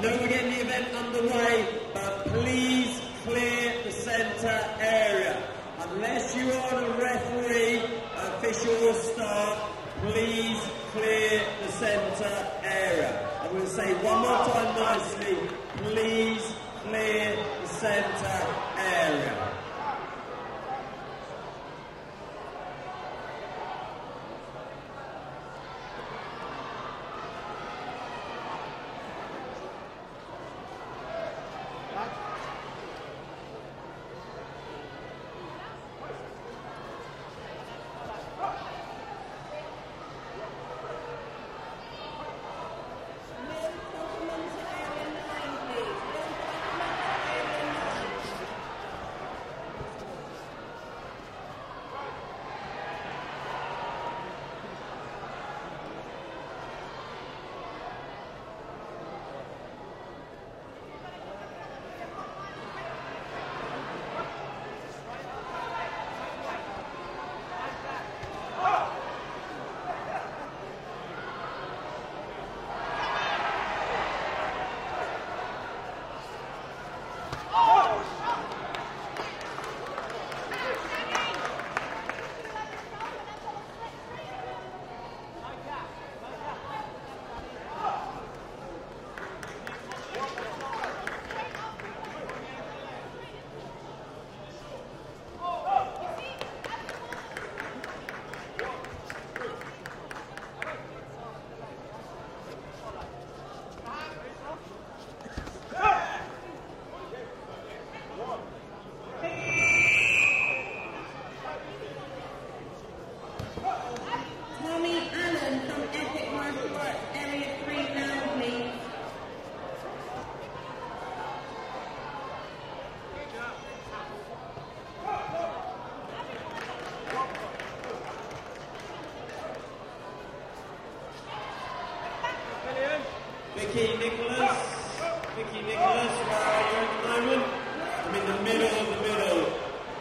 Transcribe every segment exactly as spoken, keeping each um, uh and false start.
know we're getting the event underway, but please clear the centre area. Unless you are the referee, official will start. Please clear the centre area. I'm going to say one more time nicely. Please clear the centre area. Vicky Nicholas, Vicky Nicholas, where are you at the moment? I'm in the middle of the middle.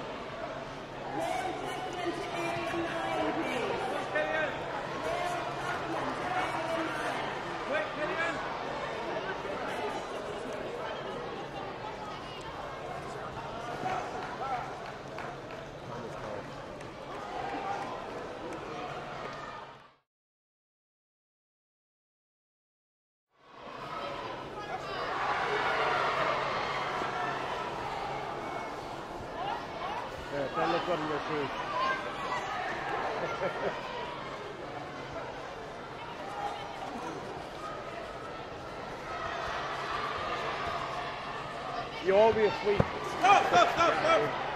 Tälle konne siitä. You obviously... Stop, stop, stop, stop!